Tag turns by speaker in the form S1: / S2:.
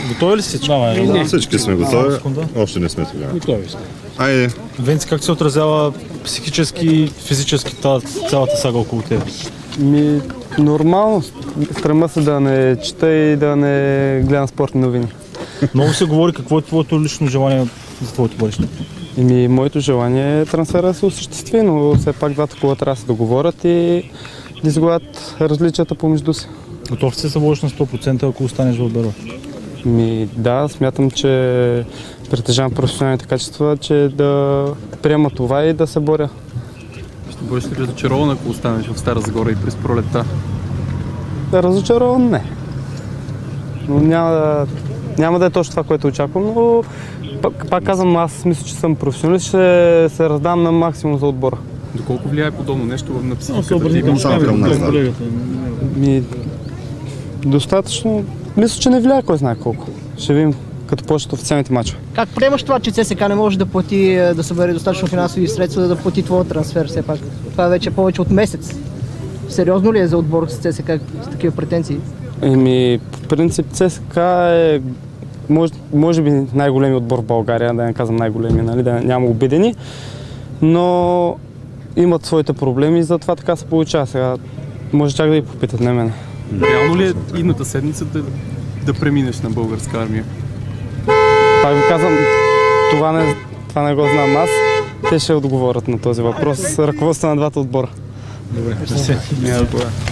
S1: Готови ли си?
S2: Всички сме готови. Още не сме тогава.
S1: Готови сме.
S2: Айде.
S1: Венци, как се отразява психически и физически цялата сага около теб?
S3: Нормално. Стрема се да не чета и да не гледам спортни новини.
S1: Много се говори какво е твоето лично желание за твоето бъдеще.
S3: Моето желание е трансфера да се осъществи, но все пак двата клуба трябва да се договорят и да изгладят различията помежду си.
S1: Готов си се събориш на 100%, ако останеш в отбора?
S3: Да, смятам, че притежавам професионалните качества, че да приема това и да се боря.
S4: Ще бъдеш ли разочарован, ако останеш в Стара Загора и през пролетта?
S3: Разочарован не. Но няма да е точно това, което очаквам, но пак казвам, аз мисля, че съм професионалист, ще се раздам на максимум за отбора.
S4: Доколко влияе подобно нещо на психиката?
S3: Достатъчно. Мисля, че не влияе кой знае колко. Ще видим като почнат официалните мачове.
S5: Как приемаш това, че ЦСКА не може да плати, да събере достатъчно финансови средства, да плати твоя трансфер все пак? Това е вече повече от месец. Сериозно ли е за отбор с ЦСКА с такива претенции?
S3: По принцип ЦСКА е може би най-големи отбор в България, да не казвам най-големи, нали, да няма обидени, но имат своите проблеми и затова така се получава. Сега може чак да ги попитат, не мен.
S4: Реално ли е идната седмица да преминеш на българска армия?
S3: Пак ви казвам, това не го знам аз. Те ще отговорят на този въпрос. Ръководство на двата отбора.
S1: Добре,